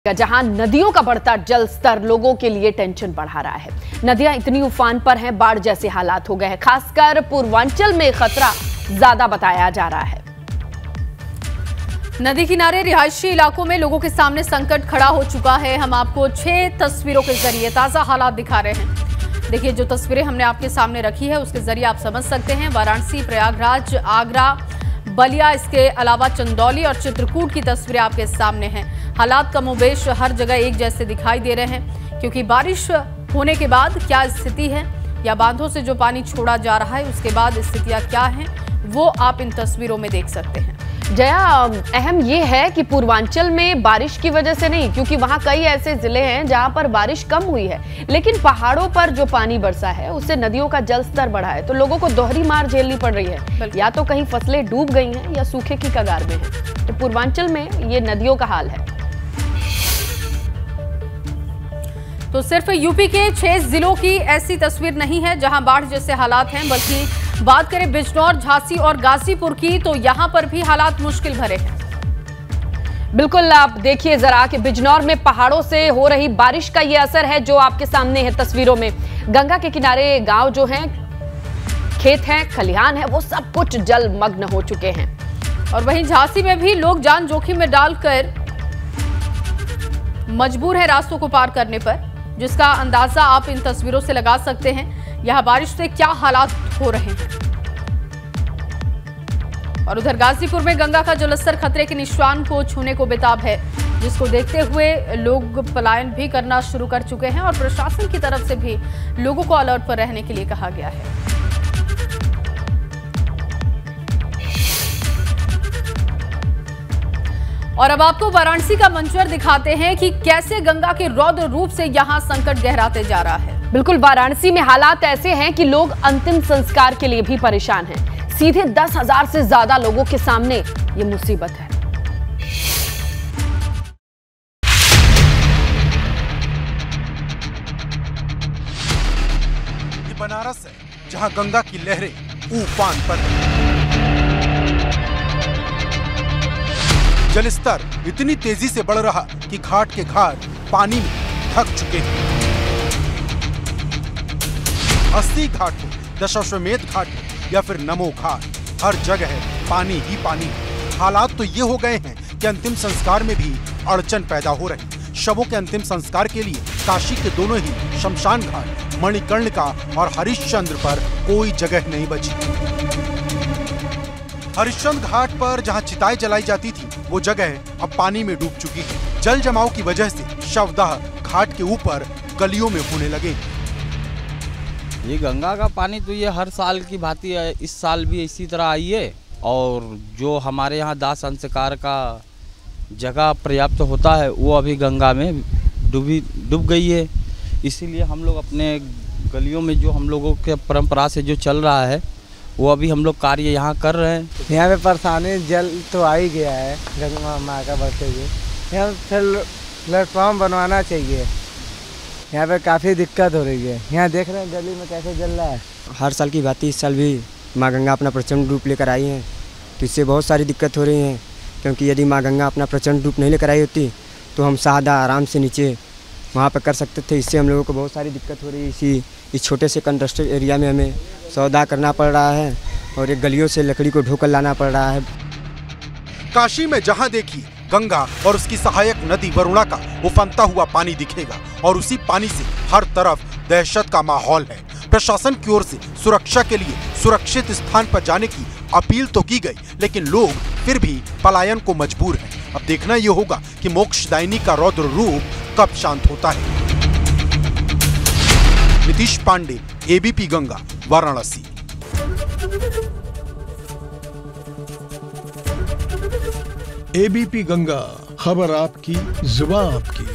जहां नदियों का बढ़ता जल स्तर लोगों के लिए टेंशन बढ़ा रहा है। नदियां इतनी उफान पर हैं, बाढ़ जैसे हालात हो गए हैं। खासकर पूर्वांचल में खतरा ज्यादा बताया जा रहा है। नदी किनारे रिहायशी इलाकों में लोगों के सामने संकट खड़ा हो चुका है। हम आपको 6 तस्वीरों के जरिए ताजा हालात दिखा रहे हैं। देखिए, जो तस्वीरें हमने आपके सामने रखी है उसके जरिए आप समझ सकते हैं। वाराणसी, प्रयागराज, आगरा, बलिया, इसके अलावा चंदौली और चित्रकूट की तस्वीरें आपके सामने हैं। हालात कमोबेश हर जगह एक जैसे दिखाई दे रहे हैं, क्योंकि बारिश होने के बाद क्या स्थिति है या बांधों से जो पानी छोड़ा जा रहा है उसके बाद स्थितियां क्या हैं, वो आप इन तस्वीरों में देख सकते हैं। जया, अहम ये है कि पूर्वांचल में बारिश की वजह से नहीं, क्योंकि वहां कई ऐसे जिले हैं जहां पर बारिश कम हुई है, लेकिन पहाड़ों पर जो पानी बरसा है उससे नदियों का जल स्तर बढ़ा है, तो लोगों को दोहरी मार झेलनी पड़ रही है। या तो कहीं फसलें डूब गई हैं या सूखे की कगार में है। तो पूर्वांचल में ये नदियों का हाल है। तो सिर्फ यूपी के 6 जिलों की ऐसी तस्वीर नहीं है जहां बाढ़ जैसे हालात हैं, बल्कि बात करें बिजनौर, झांसी और गाजीपुर की, तो यहां पर भी हालात मुश्किल भरे हैं। बिल्कुल, आप देखिए जरा कि बिजनौर में पहाड़ों से हो रही बारिश का ये असर है जो आपके सामने है तस्वीरों में। गंगा के किनारे गांव जो हैं, खेत हैं, खलिहान है, वो सब कुछ जलमग्न हो चुके हैं। और वहीं झांसी में भी लोग जान जोखिम में डालकर मजबूर है रास्तों को पार करने पर, जिसका अंदाजा आप इन तस्वीरों से लगा सकते हैं। यहां बारिश से क्या हालात हो रहे हैं। और उधर गाजीपुर में गंगा का जलस्तर खतरे के निशान को छूने को बेताब है, जिसको देखते हुए लोग पलायन भी करना शुरू कर चुके हैं और प्रशासन की तरफ से भी लोगों को अलर्ट पर रहने के लिए कहा गया है। और अब आपको वाराणसी का मंजर दिखाते हैं कि कैसे गंगा के रौद्र रूप से यहां संकट गहराते जा रहा है। बिल्कुल, वाराणसी में हालात ऐसे हैं कि लोग अंतिम संस्कार के लिए भी परेशान हैं। सीधे 10,000 से ज्यादा लोगों के सामने ये मुसीबत है। ये बनारस है, जहां गंगा की लहरें उफान पर हैं। जलस्तर इतनी तेजी से बढ़ रहा कि घाट के घाट पानी में ढक चुके हैं। 80 घाट हो, दशाश्वमेध घाट हो या फिर नमो घाट, हर जगह पानी ही पानी। हालात तो ये हो गए हैं कि अंतिम संस्कार में भी अड़चन पैदा हो रही। शवों के अंतिम संस्कार के लिए काशी के दोनों ही शमशान घाट, मणिकर्णिका और हरिश्चंद्र पर कोई जगह नहीं बची। हरिश्चंद्र घाट पर जहां चिताएं जलाई जाती थी, वो जगह अब पानी में डूब चुकी है। जल जमाव की वजह से शवदाह घाट के ऊपर गलियों में होने लगे। ये गंगा का पानी तो ये हर साल की भांति है, इस साल भी इसी तरह आई है। और जो हमारे यहाँ दाह संस्कार का जगह पर्याप्त होता है वो अभी गंगा में डूब गई है। इसीलिए हम लोग अपने गलियों में जो हम लोगों के परंपरा से जो चल रहा है वो अभी हम लोग कार्य यहाँ कर रहे हैं। यहाँ पे परेशानी जल तो आ ही गया है, गंगा माँ का बढ़ते हुए। यहाँ फिर प्लेटफॉर्म बनवाना चाहिए। यहाँ पे काफ़ी दिक्कत हो रही है। यहाँ देख रहे हैं गली में कैसे जल रहा है। हर साल की बात इस साल भी माँ गंगा अपना प्रचंड रूप लेकर आई हैं, तो इससे बहुत सारी दिक्कत हो रही हैं। क्योंकि यदि माँ गंगा अपना प्रचंड रूप नहीं लेकर आई होती तो हम सादा आराम से नीचे वहाँ पर कर सकते थे। इससे हम लोगों को बहुत सारी दिक्कत हो रही है। इस छोटे से कंस्ट्रक्टेड एरिया में हमें सौदा करना पड़ रहा है और एक गलियों से लकड़ी को ढोकर लाना पड़ रहा है। काशी में जहां देखिए गंगा और उसकी सहायक नदी वरुणा का उफनता हुआ पानी दिखेगा, और उसी पानी से हर तरफ दहशत का माहौल है। प्रशासन की ओर से सुरक्षा के लिए सुरक्षित स्थान पर जाने की अपील तो की गई, लेकिन लोग फिर भी पलायन को मजबूर हैं। अब देखना यह होगा कि मोक्षदायिनी का रौद्र रूप कब शांत होता है। नीतीश पांडे, एबीपी गंगा, वाराणसी। एबीपी गंगा, खबर आपकी, जुबान आपकी।